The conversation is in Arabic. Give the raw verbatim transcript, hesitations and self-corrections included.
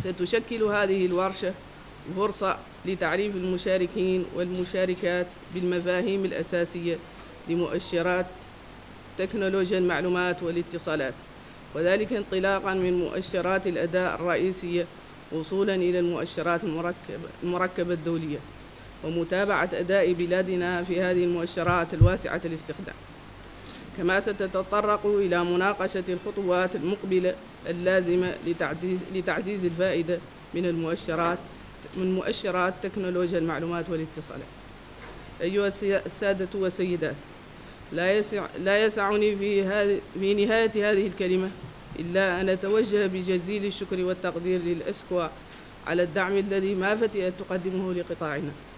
ستشكل هذه الورشة فرصة لتعريف المشاركين والمشاركات بالمفاهيم الأساسية لمؤشرات تكنولوجيا المعلومات والاتصالات، وذلك انطلاقاً من مؤشرات الأداء الرئيسية وصولاً إلى المؤشرات المركبة, المركبة الدولية، ومتابعة أداء بلادنا في هذه المؤشرات الواسعة الاستخدام. كما ستتطرق إلى مناقشة الخطوات المقبلة اللازمة لتعزيز الفائدة من المؤشرات من مؤشرات تكنولوجيا المعلومات والاتصالات. أيها السادة والسيدات، لا يسع لا يسعني في هذه في نهاية هذه الكلمة إلا أن أتوجه بجزيل الشكر والتقدير للأسكوا على الدعم الذي ما فتئت تقدمه لقطاعنا.